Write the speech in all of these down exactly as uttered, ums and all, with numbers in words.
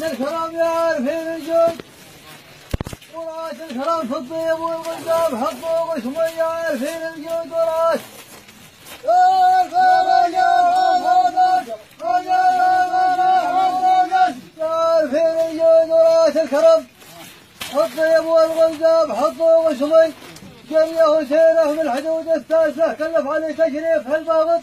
الكرام يعرفين الجود وراس الكرام في الطيب والقدام حطوا غشمي يعرفين الجود وراس يعرفين الجود وراس الكرم الطيب والقدام حطوا غشمي جريه وسيره من الحدود التاسعه كلف عليه تشريف هالباغط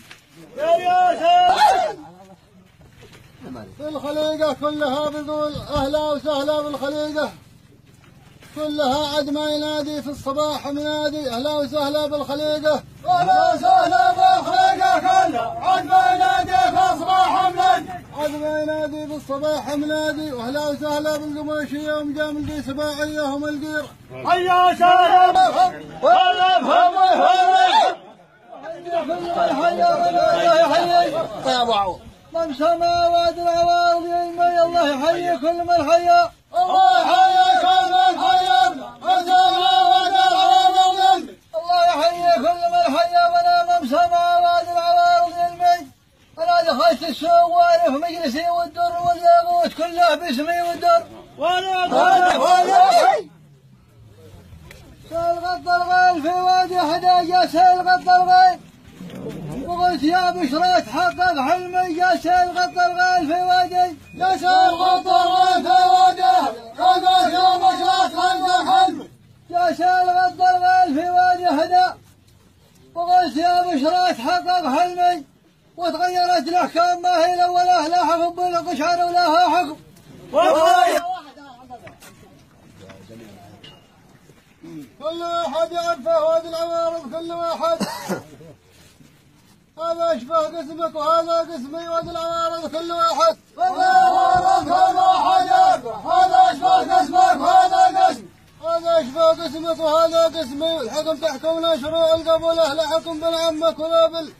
في الخليقة كلها بقول أهلا وسهلا بالخليقة كلها عد ما ينادي في الصباح منادي أهلا وسهلا بالخليقة أهلا وسهلا بالخليقة كلها عد ما ينادي في الصباح منادي عد ما ينادي في الصباح منادي وأهلا وسهلا بالقماشية يوم جا ملقي سباعية هم القير حيا وسهلا بهم ولا بهم ولا يحيي يا ابو عوض من سماوات العوارض يمي الله يحيي كل من حيا الله يحيي كل من حيا السماوات العوارض الله يحيي كل من حيا وانا من سماوات العوارض يمي انا دخلت السوق واعرف مجلسي والدر والياقوت كله باسمي والدر وانا وانا وانا سال غط الغيل في وادي حداقه سال غط الغيل وقلت يا بشرى تحقق حلمي يا سيل غط الغيل في وادي يا سيل غط الغيل في وادي حقق يا بشرى تحقق حلمي يا سيل غط الغيل في وادي هدى وقلت يا بشرى تحقق حلمي وتغيرت الاحكام ما هي الاولى لا حكم بالقشعر ولا حكم كل واحد يعرفه وادي العوارض كل واحد هذا اشبه قسمك وهذا قسمي وادي العوارض كل واحد العوارض كل واحد هذا اشبه قسمك وهذا قسم هذا اشبه قسمك وهذا قسمي والحكم تحكمنا شروع القبله لا حكم بالعمك ولا بال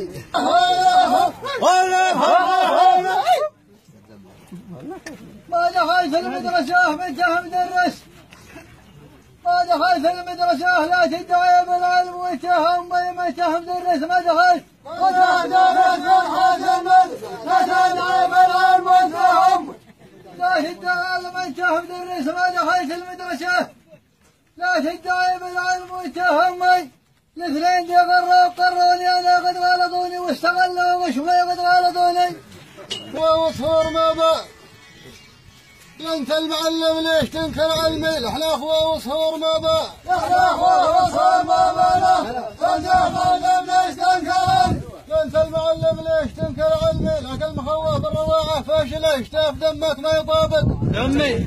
ما دخلت المدرسة من جهة مدرس ما دخلت المدرسة لا تدعي بالعلم واتهم من تهم مدرس ما دخلت ولا درس الحاكم لا تدعي بالعلم واتهم لا تدعي من تهم مدرس ما دخلت المدرسة لا تدعي بالعلم واتهم الاثنين دي غروا وقروني انا قد غلطوني واستغلوا وغشمي قد غلطوني وصور ما با انت المعلم ليش تنكر علمي الاحلاف وصور ما با الاحلاف وصور ما با انت المعلم ليش تنكر انت المعلم ليش تنكر علمي لك المخوف بالرضاعه فاشله اشتاف دمك ما يطابق دمي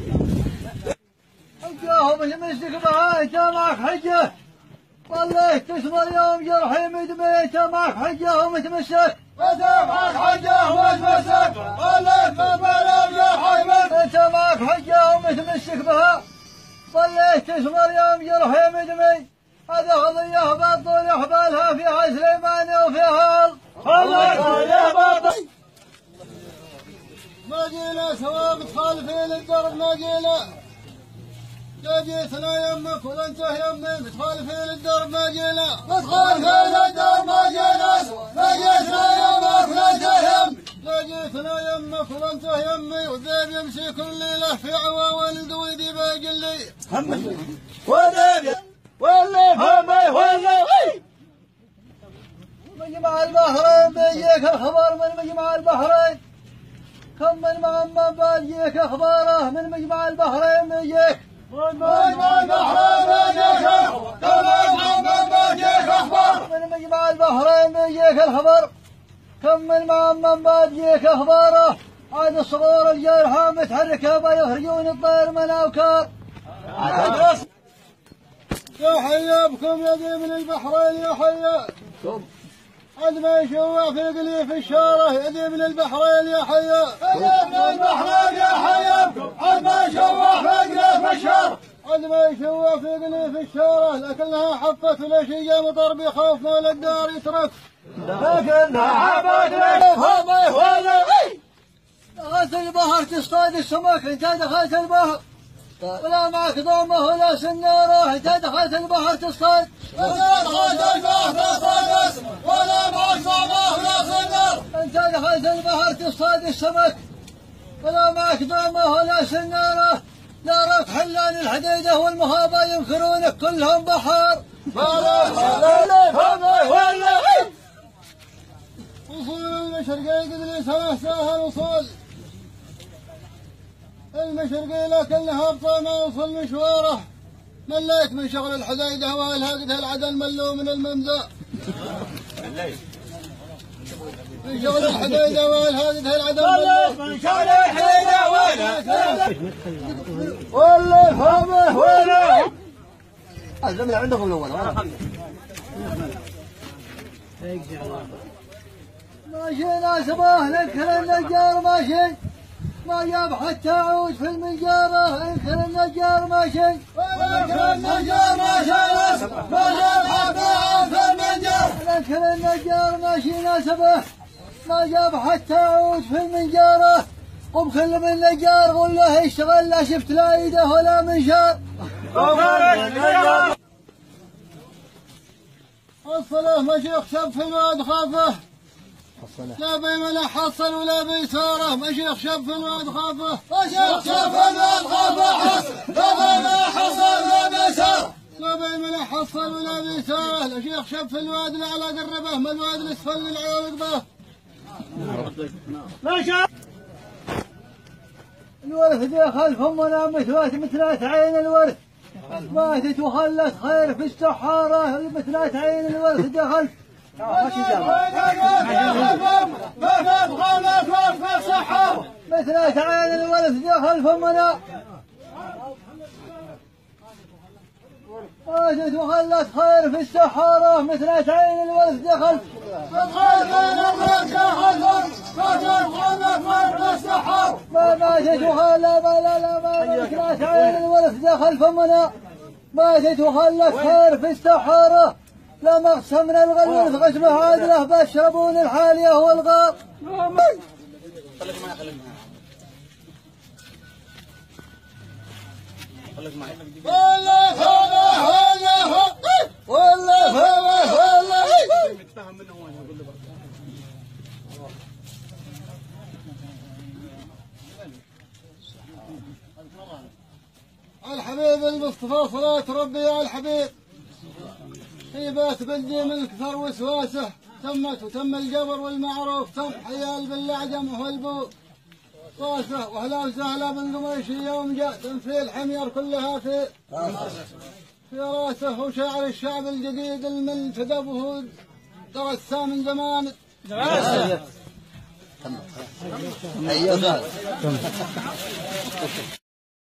حجه مش مسك بها انت معك حجه والله تسمر يوم جرحي مدمي انت معك حجه ومتمسك انت معك حجه ومتمسك والله تسمر يوم جرحي مدمي انت معك حجه ومتمسك بها والله تسمر يوم جرحي مدمي هذا قضيه بطول احبالها فيها سليماني وفيها الله ما جينا سواء متخالفين الدرب ما جينا لا جيتنا يمك ولا انت يمي متخالفين الدرب ما جينا متخالفين الدرب ما جينا لا جيتنا يمك ولا انت يمي لا جيتنا يمك ولا انت يمي والذيب يمشي كل ليله في عواول دويدي باقي لي همي والذيب والله همي والله مجمع البحرين بيجيك الخبر من مجمع البحرين كم من معمم بيجيك اخباره من مجمع البحرين بيجيك مجمع البحرين بيجيك كم من معمم بيجيك اخبار من مجمع البحرين بيجيك الخبر كم من معمم بيجيك اخباره عاد الصغور الجرحى متحركه بيخرجون الطير من اوكار يا حيا بكم يدي من البحرين يا حيا عد ما يشوع في قلي في الشارع يدي من البحرين يا حيا يدي من البحرين يا حيا عد ما يشوع في قلي في الشارع عد ما يشوع في قلي في الشارع لكنها حفت ولا شي جا مطر بيخاف مال الدار يترك لكنها حفت ولا ولا دخلت البحر تصطاد السمك انت دخلت البحر ولا معك ضامه ولا سناره انت دخلت البحر تصطاد ولا دخلت البحر تصطاد ولا معك ضامه ولا سناره انت دخلت البحر تصطاد السمك ولا مكدومه ولا سناره، لا رك حلان الحديده والمهابه ينكرونك كلهم بحر. وصول المشرقي قدري سنة ساهل وصول المشرقي لكنها ابطا ما وصل مشواره. مليت من شغل الحديده واهلها قدها العدل ملوا من الممزى. من شغل الحديده واهلها قدها العدل ملوا من شغل الحديده واهلها ولا فهمه ولا الزمن عندكم الاول ماشينا صباح ننكر النجار ماشي ما جاب حتى عود في المنجارة. انكر النجار ماشي انكر النجار ماشي ما جاب حتى عود في المنجار. انكر النجار ماشي ناسبه ما جاب حتى عود في المنجارة. قم خل من النجار قول له يشتغل لا شفت لا ايده ولا منشار. الصلاة مشيخ شب في الواد خافه لا بيمنع حصل ولا بيساره. مشيخ شب في الواد خافه مشيخ شب في الواد خافه لا بيمنع حصل ولا بيساره. لا بيمنع حصل ولا بيساره. الشيخ شب في الواد الاعلى قربه ما الواد الاسفل للعيون قبه. الورث دي خلفهم وانا مثلات مثلات عين الورث ماتت وخلت خير في السحارة. مثلات عين الورث دي خلف مثلات عين الورث دي خلفهم وانا ماتت وخلت خير في السحارة. مثلات عين الورث دي خلف ما ماتت وخلت ما لا لا ما مثلات عين الورث دي خلفهم وانا ماتت وخلت خير في السحارة. لا مقسم من الغلول قسمه عادله بشربون الحالية والغار. والله فهمه والله فهمه والله الحبيب المصطفى صلاة ربي يا الحبيب طيبات بلدي من كثر وسواسه. تمت وتم الجبر والمعروف تم حيال بالعجم والبو طاسه. واهلا وسهلا بن قميش يوم جاء تنفي الحمير كلها في في راسه. وشاعر الشعب الجديد المنتدب وهو درسه من زمان. ايوه